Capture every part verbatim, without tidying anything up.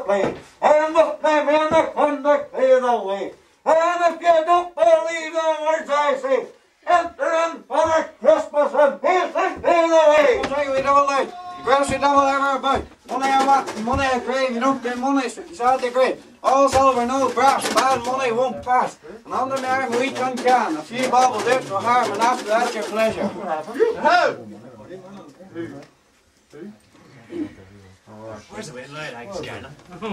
clay. And look them in the conduct clear the way. And if you don't believe the words I say, enter in Father Christmas and peace and clear the way. I'll tell you, we double out. Grocery double ever about. Money I want, money I crave. You don't get money, so it's all the great. All silver, no brass. Bad money won't pass. And under my arm, we can can. A few baubles out for harm, and after that, your pleasure. Where's the way to lie like Scanner?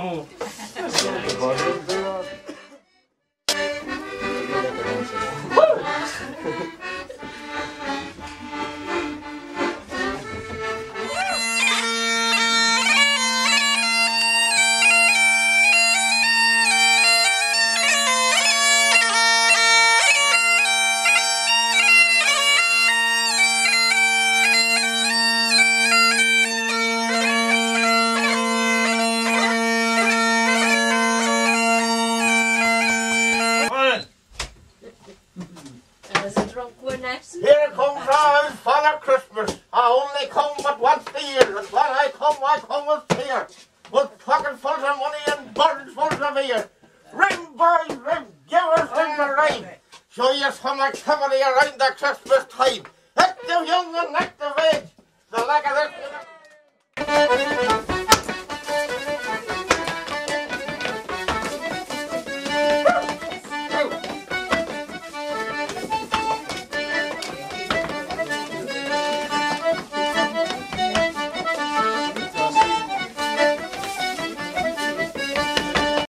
Here comes our Father Christmas. I only come but once a year, and when I come, I come with cheer, with pockets full of money and burdens full of beer. Ring, boys, ring, give us ring the rhyme. Show you some activity around the Christmas time. Active young and active age. The lack of this.